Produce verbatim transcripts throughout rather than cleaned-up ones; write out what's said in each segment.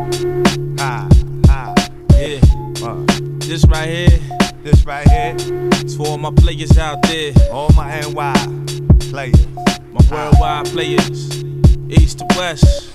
Ha, ha, Yeah, uh, this right here, this right here, it's for all my players out there, all my N Y players. my worldwide players, east to west.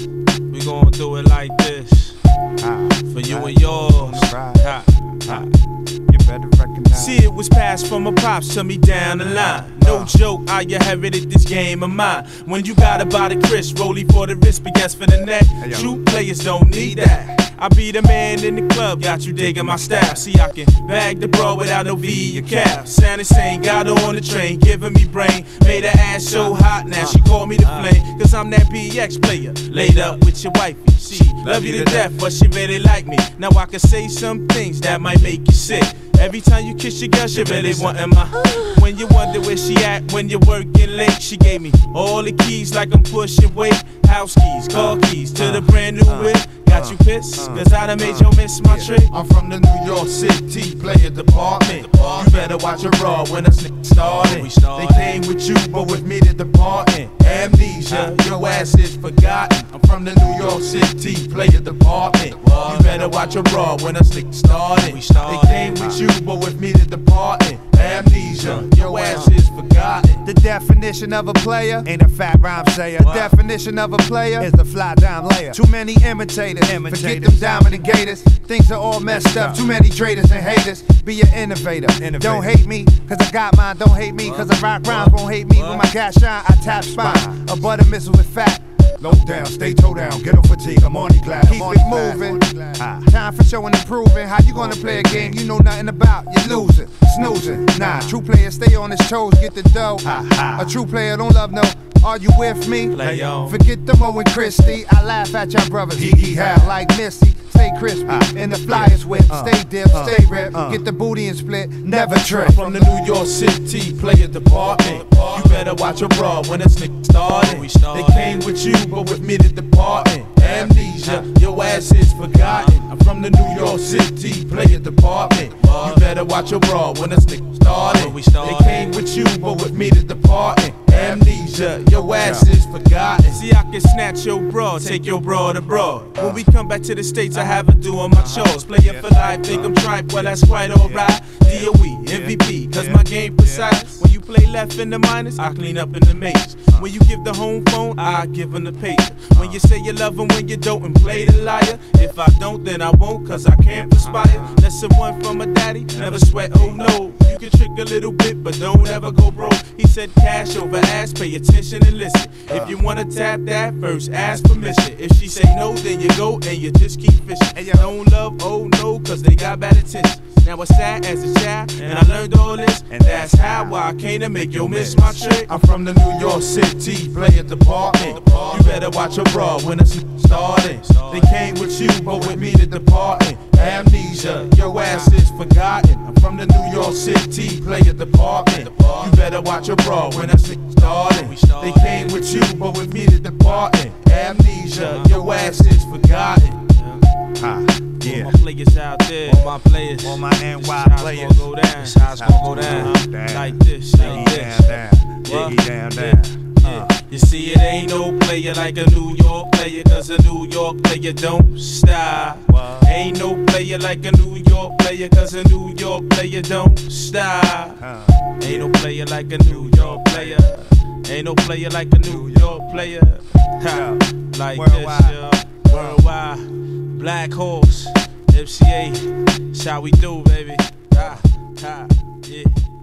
We gon' do it like this, Ha, for you right, and yours. right. Ha, ha. You better recognize. See, it was passed from my pops to me down the line. No joke, I inherited this game of mine. When you got about it, Chris, rollie for the wrist, but yes for the neck. yo. True players don't need that. I be the man in the club, got you digging my style. See, I can bag the bra without no V or cap. Sounded sane, got her on the train, giving me brain. Made her ass so hot, now she called me the flame. Cause I'm that B X player, laid up with your wifey. She love you to death, but she really like me. Now I can say some things that might make you sick. Every time you kiss your girl, she really wantin' my. When you wonder where she at, when you're working late, she gave me all the keys like I'm pushing weight. House keys, car keys to the brand new whip. Got you pissed, cause I done made you miss my trick. I'm from the New York City player department. You better watch your raw when us niggas started. They came with you, but with me the departing. Amnesia, your ass is forgotten. I'm from the New York City player department. You better watch your raw when us niggas started. They came with you, but with me the departing. Amnesia, your ass is forgotten. The definition of a player ain't a fat rhyme sayer. Definition of a player is the fly down layer. Too many imitators, imitators. Forget them dominant gators. Things are all messed up. Too many traitors and haters. Be an innovator. innovator. Don't hate me, cause I got mine. Don't hate me, cause I rock rhymes. Won't hate me when my gas shine. I tap spine. A butter missile with fat. Low down, stay toe down, get no fatigue, I'm on the glass. Keep it moving. Time for showing and proving. How you gonna play a game you know nothing about? You losing, snoozing. Nah, true players stay on his toes, get the dough. A true player don't love no. Are you with me? Play on. Forget the Mo and Christie. I laugh at y'all brothers. Hee hee ha. Like Missy. Stay crispy. In the flyers whip. Stay dip, stay rip. Get the booty and split. Never trip. I'm from the New York City player department. You better watch your bra when this nigga started. They came with you, but with me the departing. Amnesia, your ass is forgotten. I'm from the New York City player department. You better watch your bra when this nigga started. They came with you, but with me the departing. Amnesia, your ass is forgotten. See, I can snatch your bra, take your bra abroad. When we come back to the States, I have her doing my chores. Player for life, think I'm tripe, well that's quite alright. D O E, M V P, cause my game precise. When you play left in the minors, I clean up in the majors. When you give the home phone, I give them the paper. When you say you love them, when you don't, and play the liar. If I don't, then I won't, cause I can't perspire. Lesson one from a daddy, never sweat, oh no. You can trick a little bit, but don't ever go broke. He said cash over ass, pay attention and listen. If you wanna tap that, first ask permission. If she say no, then you go and you just keep fishing. And you don't love, oh no, cause they got bad intentions. Now I sat as a child, and I learned all this, and that's how I came to make you miss my trick. I'm from the New York City player department. You better watch your bra when it's starting. They came with you, but with me the departing. Amnesia, your ass is forgotten. I'm from the New York City player department. You better watch your bra when it's starting. They came with you, but with me the departing. Amnesia, your ass is forgotten. Ha, yeah. All my players out there, all my players, all my N Y this players. How it's gonna go down. This how it's gonna go down. down. Like this, like this. Down, down. Jiggy down, down. Yeah. You see, it ain't no player like a New York player, cause a New York player don't stop. Ain't no player like a New York player, cause a New York player don't stop. Ain't no player like a New York player. Ain't no player like a New York player. Ha. Like this, yo. Worldwide. Black Horse, M C A, that's how we do, baby. Ha, ha, yeah.